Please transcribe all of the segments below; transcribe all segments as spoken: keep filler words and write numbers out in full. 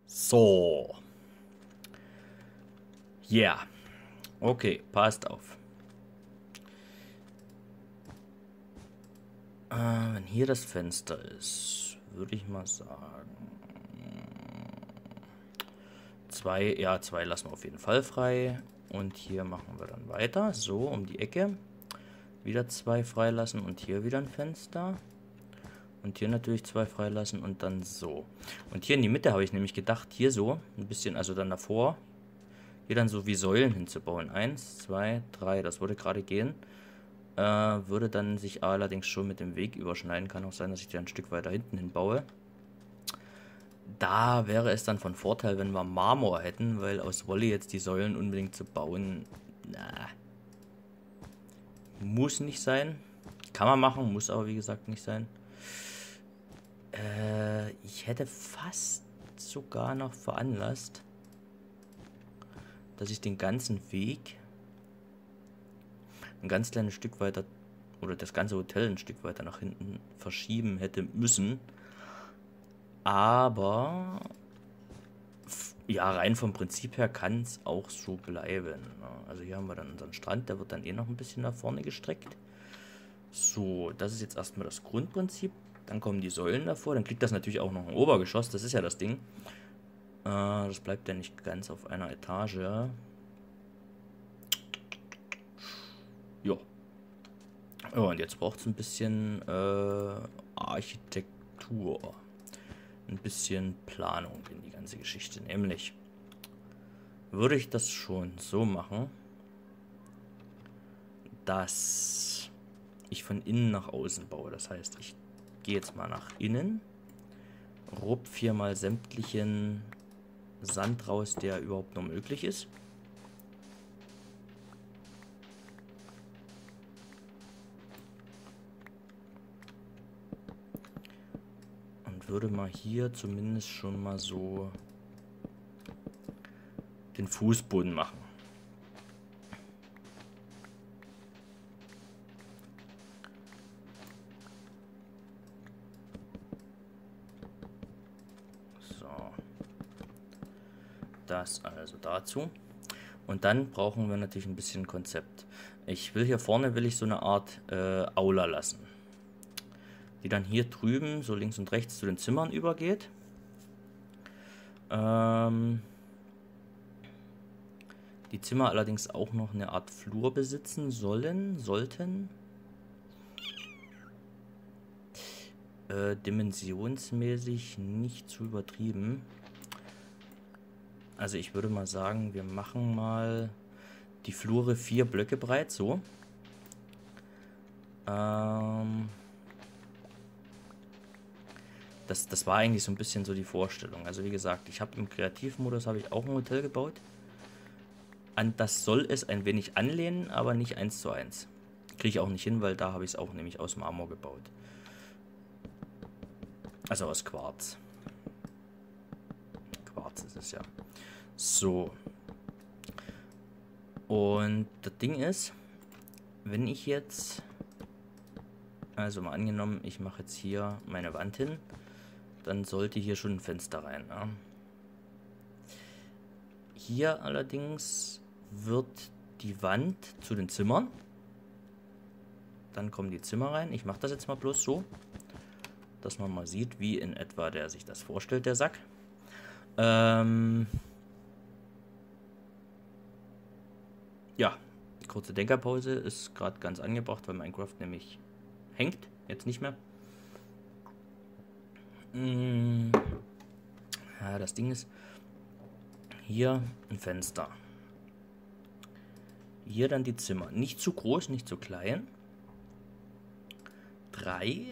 So. Ja. Yeah. Okay, passt auf. Äh, wenn hier das Fenster ist, würde ich mal sagen. Zwei, ja, zwei lassen wir auf jeden Fall frei. Und hier machen wir dann weiter. So, um die Ecke. Wieder zwei freilassen und hier wieder ein Fenster. Und hier natürlich zwei freilassen und dann so. Und hier in die Mitte habe ich nämlich gedacht, hier so, ein bisschen, also dann davor, hier dann so wie Säulen hinzubauen. Eins, zwei, drei, das würde gerade gehen. Äh, würde dann sich allerdings schon mit dem Weg überschneiden. Kann auch sein, dass ich die ein Stück weiter hinten hinbaue. Da wäre es dann von Vorteil, wenn wir Marmor hätten, weil aus Wolle jetzt die Säulen unbedingt zu bauen, na, muss nicht sein. Kann man machen, muss aber wie gesagt nicht sein. Äh, ich hätte fast sogar noch veranlasst, dass ich den ganzen Weg ein ganz kleines Stück weiter oder das ganze Hotel ein Stück weiter nach hinten verschieben hätte müssen. Aber ja, rein vom Prinzip her kann es auch so bleiben. Also hier haben wir dann unseren Strand, der wird dann eh noch ein bisschen nach vorne gestreckt. So, das ist jetzt erstmal das Grundprinzip. Dann kommen die Säulen davor, dann kriegt das natürlich auch noch ein Obergeschoss, das ist ja das Ding. Äh, das bleibt ja nicht ganz auf einer Etage. Ja. Ja, und jetzt braucht es ein bisschen äh, Architektur. Ein bisschen Planung in die ganze Geschichte. Nämlich würde ich das schon so machen, dass ich von innen nach außen baue. Das heißt, ich gehe jetzt mal nach innen, rupf hier mal sämtlichen Sand raus, der überhaupt noch möglich ist. Würde mal hier zumindest schon mal so den Fußboden machen. So. Das also dazu. Und dann brauchen wir natürlich ein bisschen Konzept. Ich will hier vorne, will ich so eine Art äh, Aula lassen, die dann hier drüben so links und rechts zu den Zimmern übergeht. Ähm, die Zimmer allerdings auch noch eine Art Flur besitzen sollen, sollten. Äh, dimensionsmäßig nicht zu übertrieben. Also ich würde mal sagen, wir machen mal die Flure vier Blöcke breit, so. Ähm... Das, das war eigentlich so ein bisschen so die Vorstellung. Also wie gesagt, ich habe im Kreativmodus habe ich auch ein Hotel gebaut. An das soll es ein wenig anlehnen, aber nicht eins zu eins. Kriege ich auch nicht hin, weil da habe ich es auch nämlich aus Marmor gebaut. Also aus Quarz. Quarz ist es ja. So. Und das Ding ist, wenn ich jetzt, also mal angenommen, ich mache jetzt hier meine Wand hin, dann sollte hier schon ein Fenster rein. Ja. Hier allerdings wird die Wand zu den Zimmern. Dann kommen die Zimmer rein. Ich mache das jetzt mal bloß so, dass man mal sieht, wie in etwa der sich das vorstellt, der Sack. Ähm ja, kurze Denkerpause ist gerade ganz angebracht, weil Minecraft nämlich hängt. Jetzt nicht mehr. Ja, das Ding ist, hier ein Fenster. Hier dann die Zimmer. Nicht zu groß, nicht zu klein. Drei.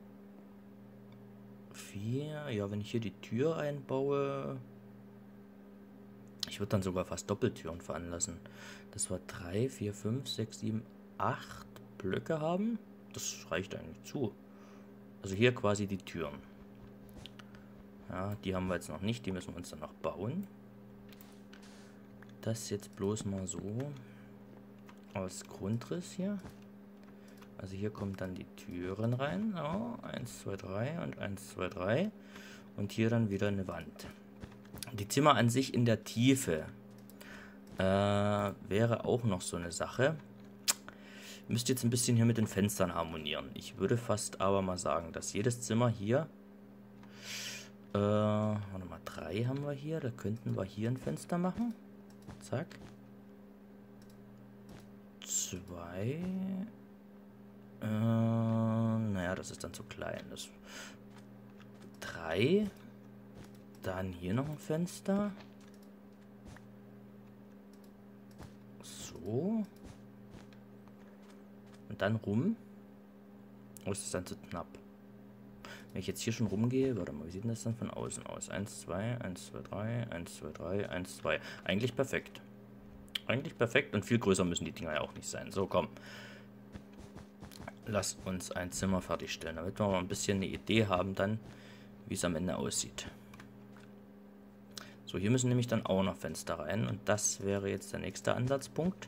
Vier. Ja, wenn ich hier die Tür einbaue. Ich würde dann sogar fast Doppeltüren veranlassen. Das war drei, vier, fünf, sechs, sieben, acht Blöcke haben. Das reicht eigentlich zu. Also hier quasi die Türen. Ja, die haben wir jetzt noch nicht, die müssen wir uns dann noch bauen. Das jetzt bloß mal so als Grundriss hier. Also hier kommen dann die Türen rein. Oh, eins, zwei, drei und eins, zwei, drei. Und hier dann wieder eine Wand. Die Zimmer an sich in der Tiefe äh, wäre auch noch so eine Sache. Müsste jetzt ein bisschen hier mit den Fenstern harmonieren. Ich würde fast aber mal sagen, dass jedes Zimmer hier... Äh, warte mal, drei haben wir hier. Da könnten wir hier ein Fenster machen. Zack. Zwei. Äh, naja, das ist dann zu klein. Das drei. Dann hier noch ein Fenster. So. Und dann rum. Oh, ist das dann zu knapp? Wenn ich jetzt hier schon rumgehe, warte mal, wie sieht denn das dann von außen aus? eins, zwei, eins, zwei, drei, eins, zwei, drei, eins, zwei. Eigentlich perfekt. Eigentlich perfekt und viel größer müssen die Dinger ja auch nicht sein. So, komm. Lass uns ein Zimmer fertigstellen, damit wir mal ein bisschen eine Idee haben dann, wie es am Ende aussieht. So, hier müssen nämlich dann auch noch Fenster rein und das wäre jetzt der nächste Ansatzpunkt.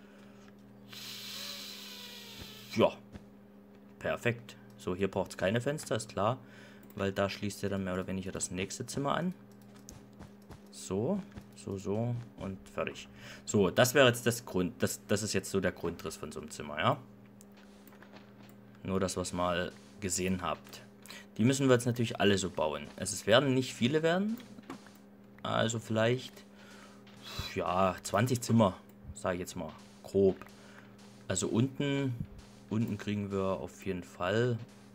Ja, perfekt. So, hier braucht es keine Fenster, ist klar, weil da schließt ja dann mehr oder weniger das nächste Zimmer an. So, so, so und fertig. So, das wäre jetzt das Grund, das, das ist jetzt so der Grundriss von so einem Zimmer, ja. Nur, dass ihr es mal gesehen habt. Die müssen wir jetzt natürlich alle so bauen. Also es werden nicht viele werden, also vielleicht, ja, zwanzig Zimmer, sage ich jetzt mal, grob. Also unten, unten kriegen wir auf jeden Fall,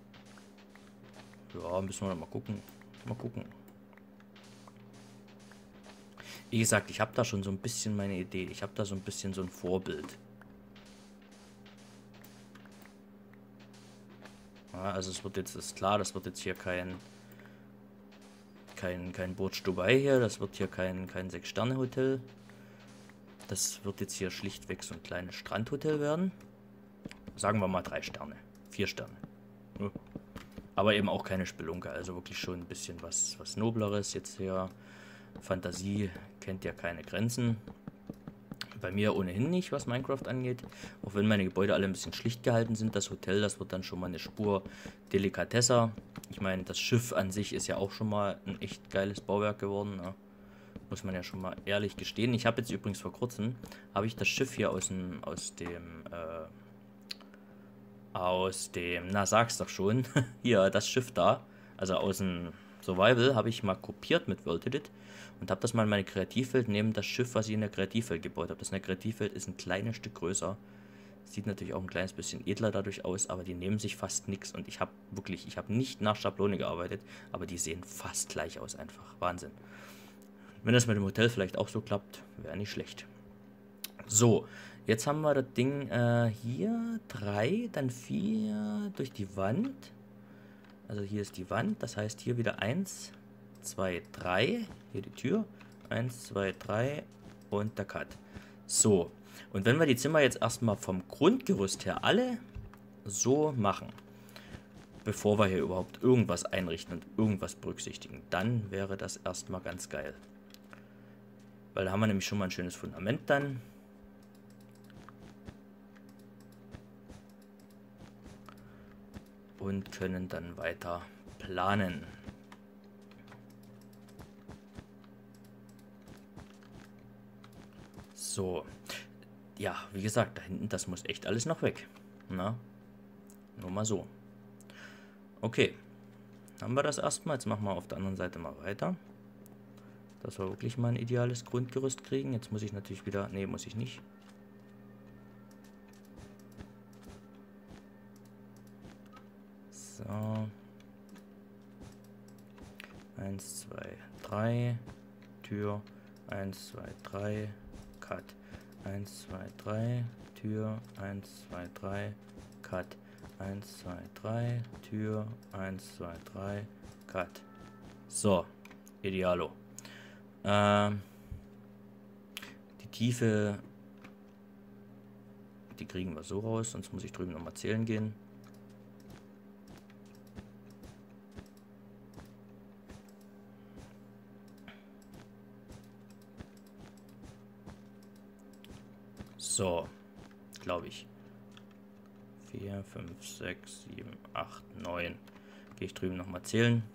ja, müssen wir mal gucken, mal gucken. Wie gesagt, ich habe da schon so ein bisschen meine Idee, ich habe da so ein bisschen so ein Vorbild. Ja, also es wird jetzt, ist klar, das wird jetzt hier kein... Kein, kein Burj Dubai hier, das wird hier kein, kein Sechs-Sterne-Hotel. Das wird jetzt hier schlichtweg so ein kleines Strandhotel werden. Sagen wir mal drei Sterne, vier Sterne. Ja. Aber eben auch keine Spelunke, also wirklich schon ein bisschen was, was Nobleres jetzt hier. Fantasie kennt ja keine Grenzen. Bei mir ohnehin nicht, was Minecraft angeht. Auch wenn meine Gebäude alle ein bisschen schlicht gehalten sind. Das Hotel, das wird dann schon mal eine Spur delikatesser. Ich meine, das Schiff an sich ist ja auch schon mal ein echt geiles Bauwerk geworden. Ne? Muss man ja schon mal ehrlich gestehen. Ich habe jetzt übrigens vor kurzem, habe ich das Schiff hier aus dem, aus dem, äh, aus dem, na sag's doch schon, hier, das Schiff da, also aus dem Survival, habe ich mal kopiert mit World Edit und habe das mal in meine Kreativwelt neben das Schiff, was ich in der Kreativwelt gebaut habe. Das in der Kreativwelt ist ein kleines Stück größer. Sieht natürlich auch ein kleines bisschen edler dadurch aus, aber die nehmen sich fast nichts. Und ich habe wirklich, ich habe nicht nach Schablone gearbeitet, aber die sehen fast gleich aus einfach. Wahnsinn. Wenn das mit dem Hotel vielleicht auch so klappt, wäre nicht schlecht. So, jetzt haben wir das Ding äh, hier, drei, dann vier durch die Wand. Also hier ist die Wand, das heißt hier wieder eins, zwei, drei. Hier die Tür. eins, zwei, drei und der Cut. So, und wenn wir die Zimmer jetzt erstmal vom Grundgerüst her alle so machen, bevor wir hier überhaupt irgendwas einrichten und irgendwas berücksichtigen, dann wäre das erstmal ganz geil. Weil da haben wir nämlich schon mal ein schönes Fundament dann. Und können dann weiter planen. So. Ja, wie gesagt, da hinten, das muss echt alles noch weg. Na? Nur mal so. Okay. Haben wir das erstmal. Jetzt machen wir auf der anderen Seite mal weiter. Dass wir wirklich mal ein ideales Grundgerüst kriegen. Jetzt muss ich natürlich wieder... Nee, muss ich nicht. So. eins, zwei, drei. Tür. eins, zwei, drei. Cut. eins, zwei, drei. Tür. eins, zwei, drei. Cut. eins, zwei, drei. Tür. eins, zwei, drei. Cut. So. Idealo. Ähm. Die Tiefe. Die kriegen wir so raus. Sonst muss ich drüben nochmal zählen gehen. So, glaube ich. vier, fünf, sechs, sieben, acht, neun. Gehe ich drüben nochmal zählen.